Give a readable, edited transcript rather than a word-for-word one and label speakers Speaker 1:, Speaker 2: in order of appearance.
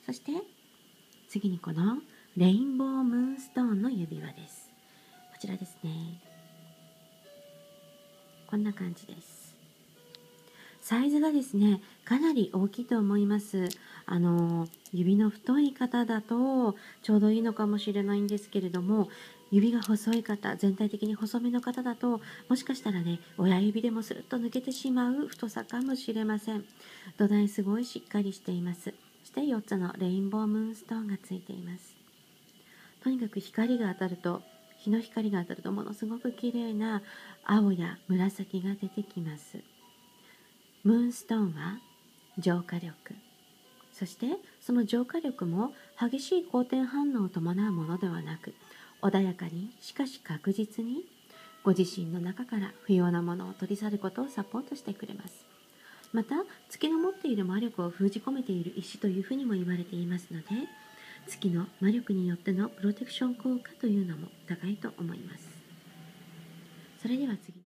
Speaker 1: そして次にこのレインボームーンストーンの指輪です。こちらですね。こんな感じです。サイズがですね、かなり大きいと思います。指の太い方だとちょうどいいのかもしれないんですけれども、指が細い方、全体的に細めの方だと、もしかしたらね、親指でもスルッと抜けてしまう太さかもしれません。土台すごいしっかりしています。そして4つのレインボームーンストーンがついています。とにかく光が当たると、日の光が当たるとものすごく綺麗な青や紫が出てきます。ムーンストーンは浄化力、そしてその浄化力も激しい好転反応を伴うものではなく、穏やかにしかし確実にご自身の中から不要なものを取り去ることをサポートしてくれます。また月の持っている魔力を封じ込めている石というふうにも言われていますので、月の魔力によってのプロテクション効果というのも高いと思います。それでは次。